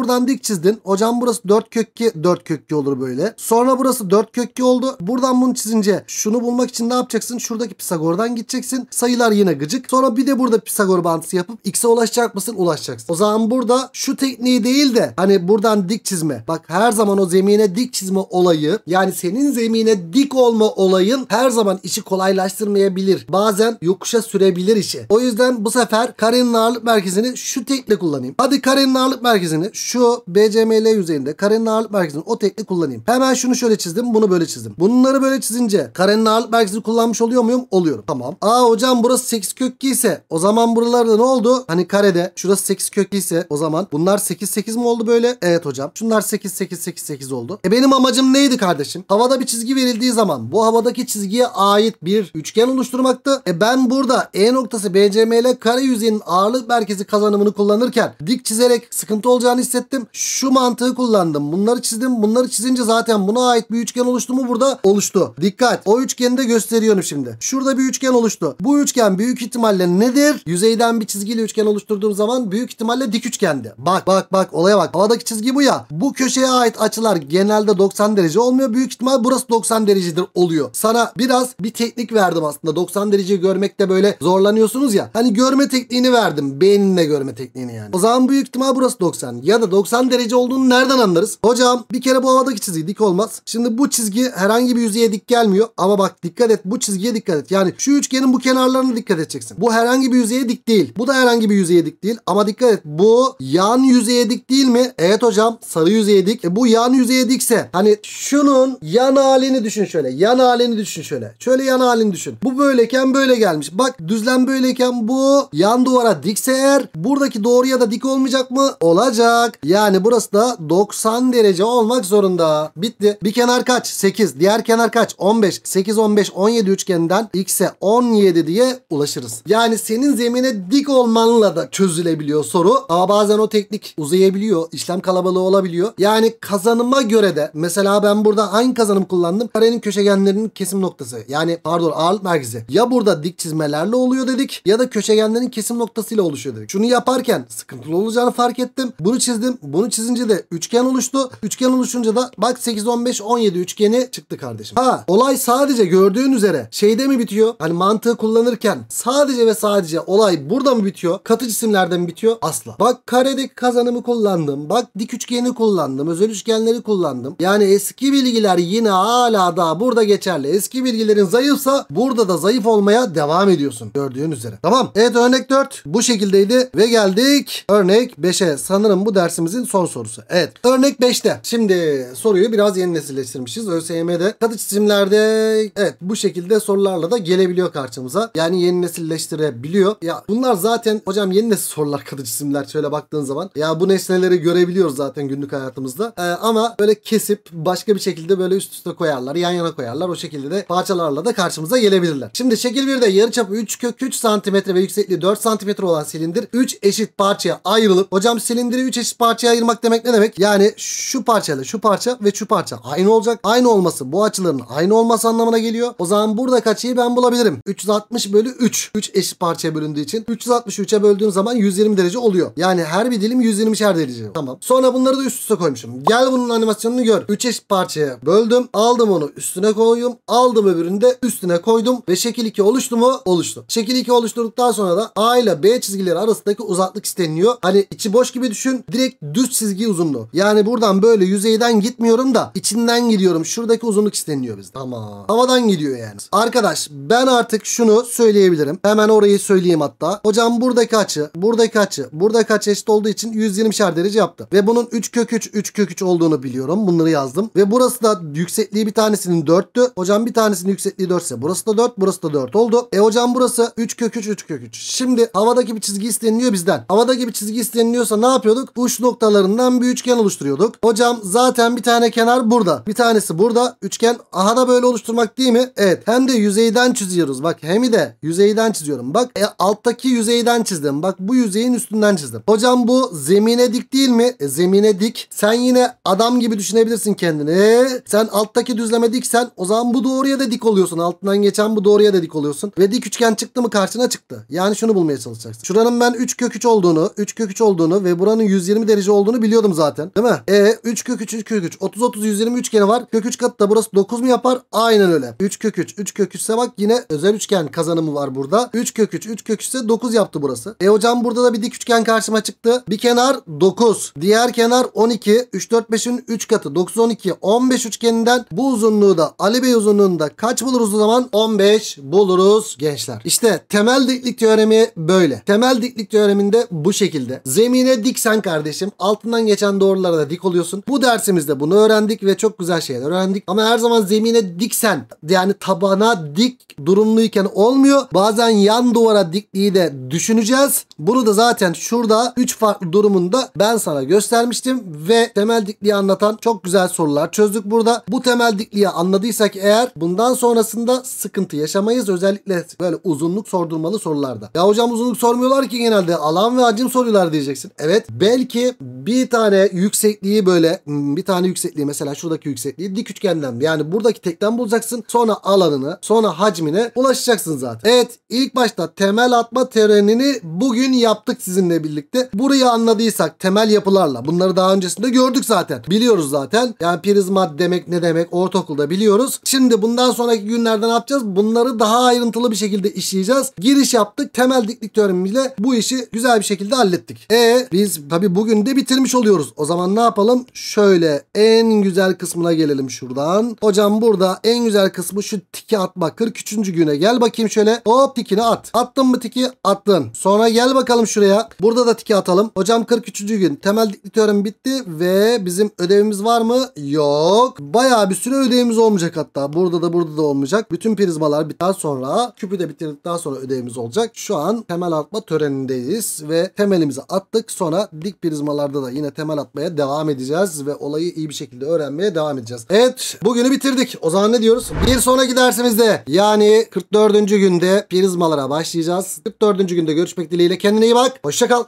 buradan dik çizdin. Hocam burası dört kök iki. dört kök iki olur böyle. Sonra burası dört kök iki oldu. Buradan bunu çizince şunu bulmak için ne yapacaksın? Şuradaki Pisagor'dan gideceksin. Sayılar yine gıcık. Sonra bir de burada Pisagor bağıntısı yapıp x'e ulaşacak mısın? Ulaşacaksın. O zaman burada şu tekniği değil de hani buradan dik çizme. Bak her zaman o zemine dik çizme olayı, yani senin zemine dik olma olayın her zaman işi kolaylaştırmayabilir. Bazen yokuşa sürebilir işi. O yüzden bu sefer karenin ağırlık merkezini şu tekle kullanayım. Hadi karenin ağırlık merkezini şu B C M L yüzeyinde karenin ağırlık merkezini o tekle kullanayım. Hemen şunu şöyle çizdim, bunu böyle çizdim. Bunları böyle çizince karenin ağırlık merkezini kullanmış oluyor muyum? Oluyorum. Tamam. Aa hocam burası sekiz kök iki ise o zaman buralarda ne oldu? Hani karede şurası sekiz kök iki ise o zaman bunlar sekiz sekiz mi oldu böyle? Evet hocam. Şunlar sekiz sekiz sekiz sekiz oldu. E benim amacım neydi kardeşim? Havada bir çizgi verildiği zaman bu havadaki çizgiye ait bir üçgen oluşturmaktı. E ben burada E noktası B C M L kare yüzeyinin ağırlık merkezi kazanımını kullanırken dik çizerek sıkıntı olacağını hissettim. Şu mantığı kullandım. Bunları çizdim. Bunları çizince zaten buna ait bir üçgen oluştu mu burada? Oluştu. Dikkat. O üçgeni de gösteriyorum şimdi. Şurada bir üçgen oluştu. Bu üçgen büyük ihtimalle nedir? Yüzeyden bir çizgiyle üçgen oluşturduğum zaman büyük ihtimalle dik üçgendi. Bak bak bak olaya bak. Havadaki çizgi bu ya. Bu köşeye ait açılar genelde doksan derece olmuyor. Büyük ihtimal burası doksan derecedir oluyor. Sana biraz bir teknik verdim aslında. doksan dereceyi görmekte böyle zorlanıyorsunuz ya. Hani görme tekniğini verdim. Beyninle görme tekniğini yani. O zaman büyük ihtimal burası doksan. Ya da doksan derece olduğunu nereden anlarız? Hocam bir kere bu havadaki çizgi dik olmaz. Şimdi bu çizgi herhangi bir yüzeye dik gelmiyor. Ama bak dikkat et. Bu çizgiye dikkat et. Yani şu üçgenin bu kenarlarına dikkat edeceksin. Bu herhangi bir yüzeye dik değil. Bu da herhangi bir yüzeye dik değil. Ama dikkat et. Bu yan yüzeye dik değil mi? Evet hocam. Sarı yüzeye dik. E bu yan yüzeye dikse hani şunun yan halini düşün şöyle. Yan halini düşün şöyle. Şöyle yan halini düşün. Bu böyleyken böyle gelmiş. Bak düzlem böyleyken bu yan duvara dikse eğer buradaki doğruya da dik olmayacak mı? Olacak. Yani burası da doksan derece olmak zorunda. Bitti. Bir kenar kaç? sekiz. Diğer kenar kaç? on beş. sekiz, on beş, on yedi üçgeninden x'e on yedi diye ulaşırız. Yani senin zemine dik olmanla da çözülebiliyor soru. Ama bazen o teknik uzayabiliyor. İşlem kalabalığı olabiliyor. Yani kazanıma göre de mesela ben burada hangi kazanım kullandım? Karenin köşegenlerinin kesim noktası. Yani pardon ağırlık merkezi. Ya burada dik çizmelerle oluyor dedik ya da köşegenlerin kesim noktasıyla oluşuyor dedik. Şunu yaparken sıkıntılı olacağını fark ettim. Bunu çizdim. Bunu çizince de üçgen oluştu. Üçgen oluşunca da bak sekiz, on beş, on yedi üçgeni çıktı kardeşim. Ha olay sadece gördüğün üzere şeyde mi bitiyor? Hani mantığı kullanırken sadece ve sadece olay burada mı bitiyor? Katı cisimlerde mi bitiyor? Asla. Bak karedeki kazanımı kullandım. Bak dik üçgeni kullandım. Özel üçgenleri kullandım. Yani eski bilgiler yine hala daha burada geçerli. Eski bilgilerin zayıfsa burada da zayıf olmaya devam ediyorsun. Gördüğün üzere. Tamam. Evet örnek dört bu şekildeydi ve geldik örnek beşe. Sanırım bu dersimizin son sorusu. Evet. Örnek beşte. Şimdi soruyu biraz yeni nesilleştirmişiz. ÖSYM'de katı çizimlerde evet bu şekilde sorularla da gelebiliyor karşımıza. Yani yeni nesilleştirebiliyor. Ya bunlar zaten hocam yeni nesil sorular katı çizimler şöyle baktığın zaman. Ya bu nesneleri görebiliyoruz zaten günlük hayatımızda. Ee, ama böyle kesip başka bir şekilde böyle üst üste koyarlar. Yan yana koyarlar. O şekilde de parçalarla da karşımıza gelebilirler. Şimdi şekil birde yarıçapı üç kök üç santimetre ve yüksekliği dört santimetre olan silindir üç eşit parçaya ayrılıp hocam silindiri üç eşit parçaya ayırmak demek ne demek? Yani şu parçayla şu parça ve şu parça aynı olacak. Aynı olması bu açıların aynı olması anlamına geliyor. O zaman buradaki açıyı ben bulabilirim. üç yüz altmış bölü üç. üç eşit parçaya bölündüğü için üç yüz altmışı üçe böldüğüm zaman yüz yirmi derece oluyor. Yani her bir dilim yüz yirmişer derece. Tamam. Sonra bunları da üst üste koymuşum. Gel bunun animasyonunu gör. üç eşit parçaya böldüm. Aldım onu üstüne koydum. Aldım öbürünü de üstüne koydum ve şekil iki oluştu mu? Oluştu. Şekil iki oluşturduktan sonra da A ile B çizgileri arasındaki uzaklık isteniyor. Hani içi boş gibi düşün. Direkt düz çizgi uzunluğu. Yani buradan böyle yüzeyden gitmiyorum da içinden gidiyorum. Şuradaki uzunluk isteniyor bizde. Tamam. Havadan gidiyor yani. Arkadaş ben artık şunu söyleyebilirim. Hemen orayı söyleyeyim hatta. Hocam buradaki açı, buradaki açı, buradaki açı eşit olduğu için yüz yirmişer derece yaptı. Ve bunun üç kök üç, üç kök üç olduğunu biliyorum. Bunları yazdım. Ve burası da yüksekliği bir tanesinin dörttü. Hocam bir tanesinin yüksekliği dört ise burası da dört, burası da dört oldu. E hocam burası üç kök üç, üç kök üç. Şimdi havadaki bir çizgi isteniliyor bizden. Havadaki bir çizgi isteniliyorsa ne yapıyorduk? Uç noktalarından bir üçgen oluşturuyorduk. Hocam zaten bir tane kenar burada. Bir tanesi burada. Üçgen aha da böyle oluşturmak değil mi? Evet. Hem de yüzeyden çiziyoruz. Bak hem de yüzeyden çiziyorum. Bak e, alttaki yüzeyden çizdim. Bak bu yüzeyin üstünden çizdim. Hocam bu zemine dik değil mi? E, zemine dik. Sen yine adam gibi düşünebilirsin kendini. E, sen alttaki düzleme diksen o zaman bu doğruya da dik oluyorsun. Altından geçen bu doğruya da dik oluyorsun. Ve dik üçgen çıktı mı karşına çıktı. Yani şunu bulmaya çalışacaksın. Şuranın ben üç kök üç olduğunu, üç kök üç olduğunu ve buranın yüz yirmi derece verici olduğunu biliyordum zaten. Değil mi? E üç kök üç, üç kök üç. otuz otuz yüz yirmi üçgeni var. Kök üç katı da burası dokuz mu yapar? Aynen öyle. üç kök üç, üç kök üç ise bak yine özel üçgen kazanımı var burada. üç kök üç, üç kök üç ise dokuz yaptı burası. E hocam burada da bir dik üçgen karşıma çıktı. Bir kenar dokuz. Diğer kenar on iki. üç, dört, beşin üç katı. dokuz, on iki, on beş üçgeninden bu uzunluğu da Ali Bey uzunluğunda kaç buluruz o zaman? on beş buluruz gençler. İşte temel diklik teoremi böyle. Temel diklik teoreminde bu şekilde. Zemine diksen kardeşim altından geçen doğrulara da dik oluyorsun. Bu dersimizde bunu öğrendik ve çok güzel şeyler öğrendik. Ama her zaman zemine diksen yani tabana dik durumluyken olmuyor. Bazen yan duvara dikliği de düşüneceğiz. Bunu da zaten şurada üç farklı durumunda ben sana göstermiştim ve temel dikliği anlatan çok güzel sorular çözdük burada. Bu temel dikliği anladıysak eğer bundan sonrasında sıkıntı yaşamayız. Özellikle böyle uzunluk sordurmalı sorularda. Ya hocam uzunluk sormuyorlar ki genelde. Alan ve hacim soruyorlar diyeceksin. Evet. Belki bir tane yüksekliği böyle bir tane yüksekliği mesela şuradaki yüksekliği dik üçgenden yani buradaki tekten bulacaksın. Sonra alanını sonra hacmine ulaşacaksın zaten. Evet. İlk başta temel atma teorenini bugün yaptık sizinle birlikte. Burayı anladıysak temel yapılarla bunları daha öncesinde gördük zaten. Biliyoruz zaten. Yani prizma demek ne demek ortaokulda biliyoruz. Şimdi bundan sonraki günlerde ne yapacağız? Bunları daha ayrıntılı bir şekilde işleyeceğiz. Giriş yaptık. Temel diklik teoremiyle bu işi güzel bir şekilde hallettik. E biz tabii bugün de bitirmiş oluyoruz. O zaman ne yapalım? Şöyle en güzel kısmına gelelim şuradan. Hocam burada en güzel kısmı şu tiki atma. kırk üçüncü güne gel bakayım şöyle. Hop tikini at. Attın mı tiki? Attın. Sonra gel bakalım şuraya. Burada da tiki atalım. Hocam kırk üçüncü gün temel diklik teoremi bitti ve bizim ödevimiz var mı? Yok. Bayağı bir süre ödevimiz olmayacak hatta. Burada da burada da olmayacak. Bütün prizmalar biter sonra küpü de bitirdikten sonra ödevimiz olacak. Şu an temel atma törenindeyiz ve temelimizi attık. Sonra dik prizmalarda da yine temel atmaya devam edeceğiz ve olayı iyi bir şekilde öğrenmeye devam edeceğiz. Evet, bugünü bitirdik. O zaman ne diyoruz? Bir sonraki dersimizde yani kırk dördüncü günde prizmalara başlayacağız. kırk dördüncü günde görüşmek dileğiyle. Kendine iyi bak. Hoşça kal.